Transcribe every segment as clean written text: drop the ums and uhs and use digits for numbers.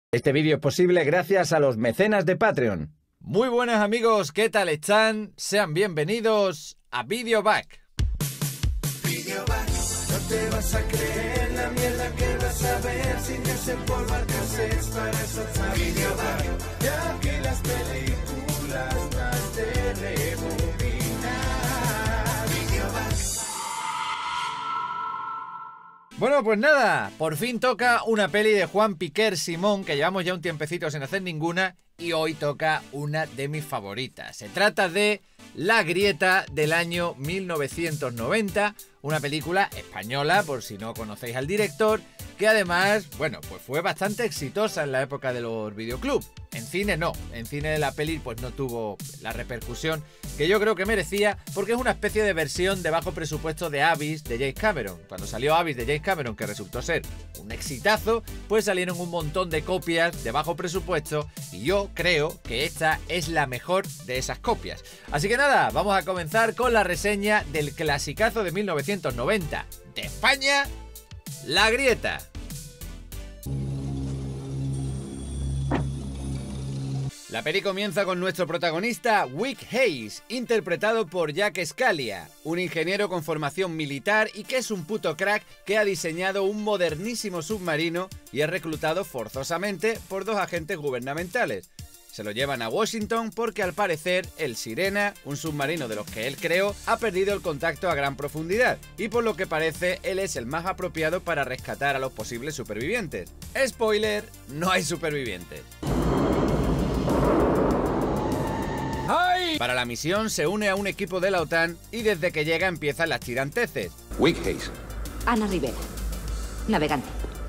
Este vídeo es posible gracias a los mecenas de Patreon. Muy buenas amigos, ¿qué tal están? Sean bienvenidos a Videoback. Videoback, no te vas a creer la mierda que vas a ver sin desempolvar cassettes para salsa. Videoback, ya que las películas más de rebobinar. Videoback. Bueno, pues nada, por fin toca una peli de Juan Piquer Simón, que llevamos ya un tiempecito sin hacer ninguna, y hoy toca una de mis favoritas. Se trata de La Grieta, del año 1990, una película española, por si no conocéis al director, que además, bueno, pues fue bastante exitosa en la época de los videoclubs. En cine no, en cine la peli pues no tuvo la repercusión que yo creo que merecía, porque es una especie de versión de bajo presupuesto de Abyss de James Cameron. Cuando salió Abyss de James Cameron, que resultó ser un exitazo, pues salieron un montón de copias de bajo presupuesto y yo creo que esta es la mejor de esas copias. Así que nada, vamos a comenzar con la reseña del clasicazo de 1990 de España, La Grieta. La peli comienza con nuestro protagonista, Wick Hayes, interpretado por Jack Scalia, un ingeniero con formación militar y que es un puto crack que ha diseñado un modernísimo submarino y es reclutado forzosamente por dos agentes gubernamentales. Se lo llevan a Washington porque al parecer el Sirena, un submarino de los que él creó, ha perdido el contacto a gran profundidad y por lo que parece él es el más apropiado para rescatar a los posibles supervivientes. Spoiler, no hay supervivientes. Para la misión se une a un equipo de la OTAN y desde que llega empiezan las tiranteces. Wick Hayes. Ana Rivera, navegante.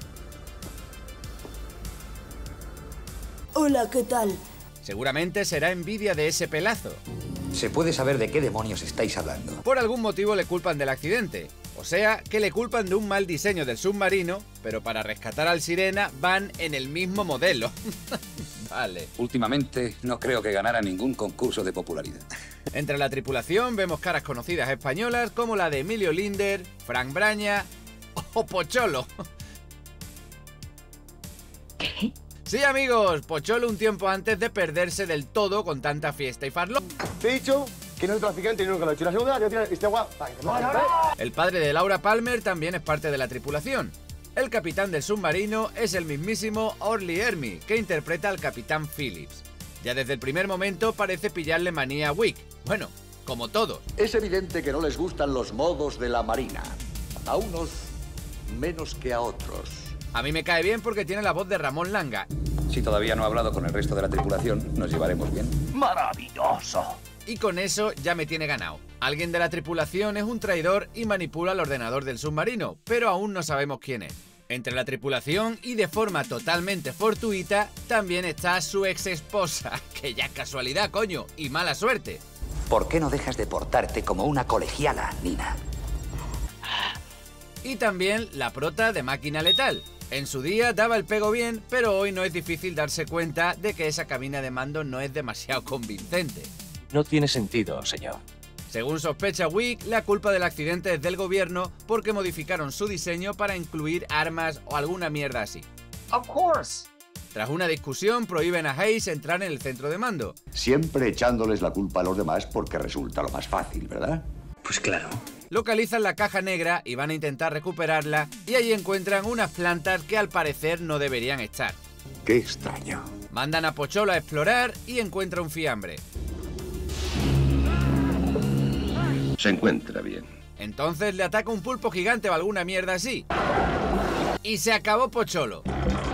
Hola, ¿qué tal? Seguramente será envidia de ese pelazo. ¿Se puede saber de qué demonios estáis hablando? Por algún motivo le culpan del accidente. O sea, que le culpan de un mal diseño del submarino, pero para rescatar al Sirena van en el mismo modelo. Vale. Últimamente no creo que ganara ningún concurso de popularidad. Entre la tripulación vemos caras conocidas españolas como la de Emilio Linder, Frank Braña o Pocholo. ¿Qué? Sí, amigos, Pocholo un tiempo antes de perderse del todo con tanta fiesta y farlo. Te he dicho que no es traficante y nunca lo he hecho. Y la segunda, que tirar este agua para que te pongas. El padre de Laura Palmer también es parte de la tripulación. El capitán del submarino es el mismísimo Orly Hermy, que interpreta al capitán Phillips. Ya desde el primer momento parece pillarle manía a Wick. Bueno, como todos. Es evidente que no les gustan los modos de la marina. A unos menos que a otros. A mí me cae bien porque tiene la voz de Ramón Langa. Si todavía no ha hablado con el resto de la tripulación, nos llevaremos bien. ¡Maravilloso! Y con eso ya me tiene ganado. Alguien de la tripulación es un traidor y manipula el ordenador del submarino, pero aún no sabemos quién es. Entre la tripulación y de forma totalmente fortuita también está su ex esposa, que ya es casualidad, coño, y mala suerte. ¿Por qué no dejas de portarte como una colegiala, Nina? Y también la prota de Máquina Letal. En su día daba el pego bien, pero hoy no es difícil darse cuenta de que esa cabina de mando no es demasiado convincente. No tiene sentido, señor. Según sospecha Wick, la culpa del accidente es del gobierno porque modificaron su diseño para incluir armas o alguna mierda así. Of course. Tras una discusión, prohíben a Hayes entrar en el centro de mando. Siempre echándoles la culpa a los demás porque resulta lo más fácil, ¿verdad? Pues claro. Localizan la caja negra y van a intentar recuperarla y allí encuentran unas plantas que al parecer no deberían estar. Qué extraño. Mandan a Pocholo a explorar y encuentra un fiambre. Se encuentra bien. Entonces le ataca un pulpo gigante o alguna mierda así. Y se acabó Pocholo.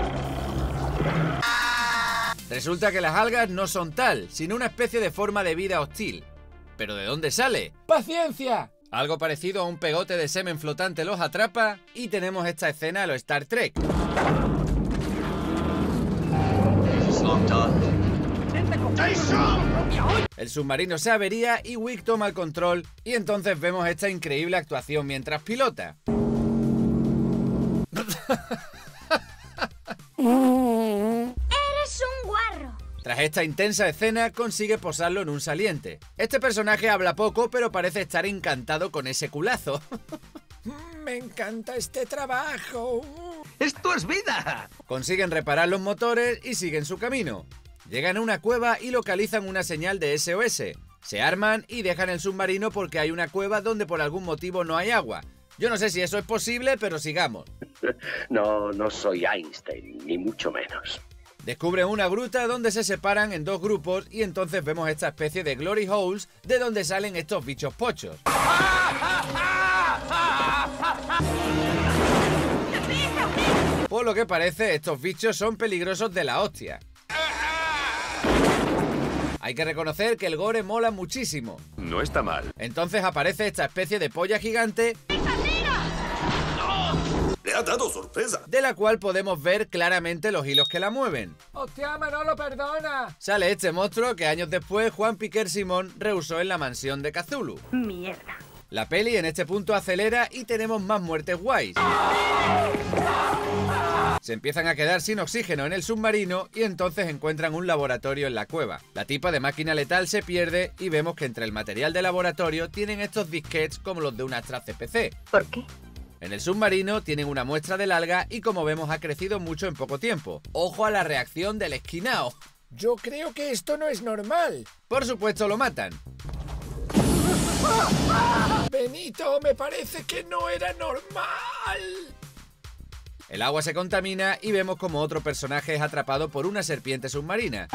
Resulta que las algas no son tal, sino una especie de forma de vida hostil. ¿Pero de dónde sale? ¡Paciencia! Algo parecido a un pegote de semen flotante los atrapa y tenemos esta escena a lo Star Trek. El submarino se avería y Wick toma el control y entonces vemos esta increíble actuación mientras pilota. ¡Eres un guarro! Tras esta intensa escena consigue posarlo en un saliente. Este personaje habla poco pero parece estar encantado con ese culazo. Me encanta este trabajo. ¡Esto es vida! Consiguen reparar los motores y siguen su camino. Llegan a una cueva y localizan una señal de SOS. Se arman y dejan el submarino porque hay una cueva donde por algún motivo no hay agua. Yo no sé si eso es posible, pero sigamos. No soy Einstein, ni mucho menos. Descubren una gruta donde se separan en dos grupos y entonces vemos esta especie de glory holes de donde salen estos bichos pochos. Por lo que parece, estos bichos son peligrosos de la hostia. Hay que reconocer que el gore mola muchísimo. No está mal. Entonces aparece esta especie de polla gigante ¡Le ha dado sorpresa! de la cual podemos ver claramente los hilos que la mueven. ¡Hostia, Manolo, perdona! Sale este monstruo que años después Juan Piquer Simón rehusó en la mansión de Cthulhu. Mierda. La peli en este punto acelera y tenemos más muertes guays. Se empiezan a quedar sin oxígeno en el submarino y entonces encuentran un laboratorio en la cueva. La tipa de máquina letal se pierde y vemos que entre el material de laboratorio tienen estos disquetes como los de una Astra CPC. ¿Por qué? En el submarino tienen una muestra del alga y como vemos ha crecido mucho en poco tiempo. ¡Ojo a la reacción del esquinao! Yo creo que esto no es normal. Por supuesto lo matan. Benito, me parece que no era normal. El agua se contamina y vemos como otro personaje es atrapado por una serpiente submarina.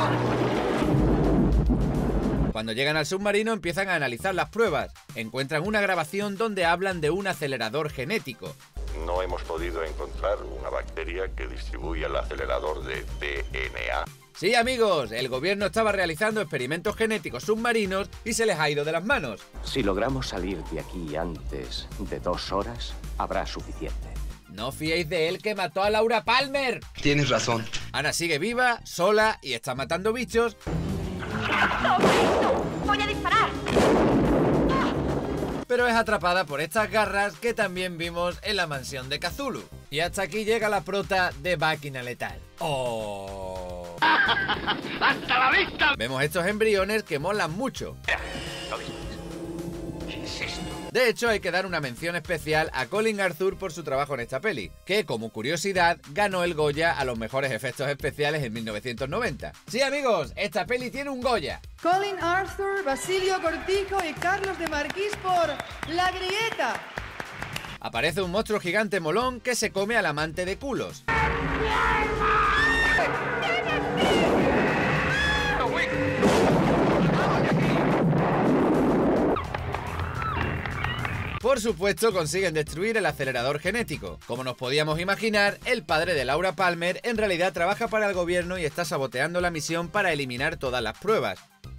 Cuando llegan al submarino empiezan a analizar las pruebas. Encuentran una grabación donde hablan de un acelerador genético. No hemos podido encontrar una bacteria que distribuya el acelerador de DNA. Sí, amigos, el gobierno estaba realizando experimentos genéticos submarinos y se les ha ido de las manos. Si logramos salir de aquí antes de 2 horas, habrá suficiente. No fiéis de él que mató a Laura Palmer. Tienes razón. Ana sigue viva, sola y está matando bichos. ¡Voy a disparar! Pero es atrapada por estas garras que también vimos en la mansión de Cthulhu. Y hasta aquí llega la prota de Máquina Letal. ¡Oh! ¡Hasta la vista! Vemos estos embriones que molan mucho. ¿Qué es esto? De hecho, hay que dar una mención especial a Colin Arthur por su trabajo en esta peli, que, como curiosidad, ganó el Goya a los mejores efectos especiales en 1990. Sí, amigos, esta peli tiene un Goya. Colin Arthur, Basilio Cortijo y Carlos de Marquís por La Grieta. Aparece un monstruo gigante molón que se come al amante de culos. Por supuesto, consiguen destruir el acelerador genético. Como nos podíamos imaginar, el padre de Laura Palmer en realidad trabaja para el gobierno y está saboteando la misión para eliminar todas las pruebas.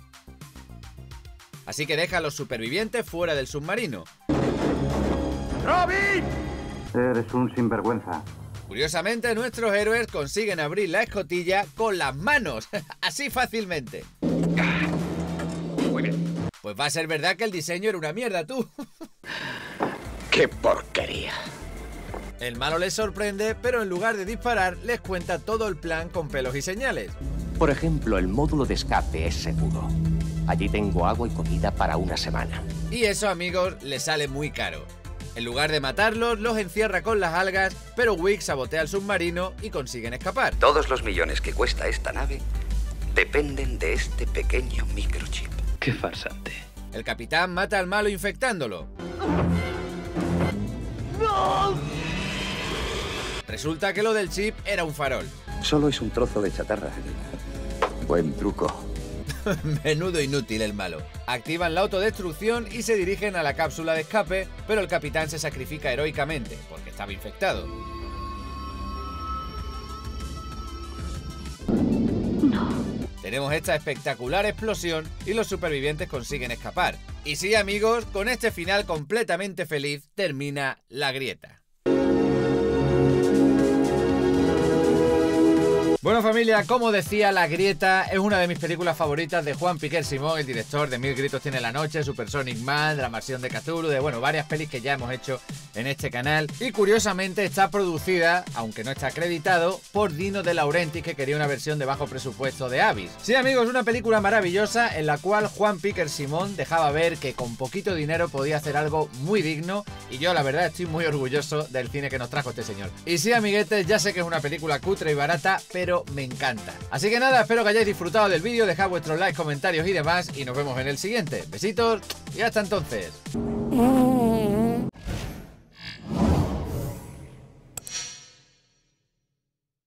Así que deja a los supervivientes fuera del submarino. ¡Robin! Eres un sinvergüenza. Curiosamente, nuestros héroes consiguen abrir la escotilla con las manos, así fácilmente. Muy bien. Pues va a ser verdad que el diseño era una mierda, tú. ¡Qué porquería! El malo les sorprende, pero en lugar de disparar, les cuenta todo el plan con pelos y señales. Por ejemplo, el módulo de escape es seguro. Allí tengo agua y comida para una semana. Y eso, amigos, les sale muy caro. En lugar de matarlos, los encierra con las algas, pero Wick sabotea el submarino y consiguen escapar. Todos los millones que cuesta esta nave dependen de este pequeño microchip. ¡Qué farsante! El capitán mata al malo infectándolo. ¡No! Resulta que lo del chip era un farol. Solo es un trozo de chatarra. Buen truco. Menudo inútil el malo. Activan la autodestrucción y se dirigen a la cápsula de escape, pero el capitán se sacrifica heroicamente, porque estaba infectado. No. Tenemos esta espectacular explosión y los supervivientes consiguen escapar. Y sí, amigos, con este final completamente feliz termina La Grieta. Bueno, familia, como decía, La Grieta es una de mis películas favoritas de Juan Piquer Simón, el director de Mil Gritos Tiene la Noche, Supersonic Man, de La Mansión de Cthulhu, de varias pelis que ya hemos hecho en este canal. Y curiosamente está producida, aunque no está acreditado, por Dino De Laurentiis, que quería una versión de bajo presupuesto de Abyss. Sí, amigos, una película maravillosa en la cual Juan Piquer Simón dejaba ver que con poquito dinero podía hacer algo muy digno, y yo la verdad estoy muy orgulloso del cine que nos trajo este señor. Y sí, amiguetes, ya sé que es una película cutre y barata, pero me encanta. Así que nada, espero que hayáis disfrutado del vídeo, dejad vuestros likes, comentarios y demás, y nos vemos en el siguiente. Besitos y hasta entonces.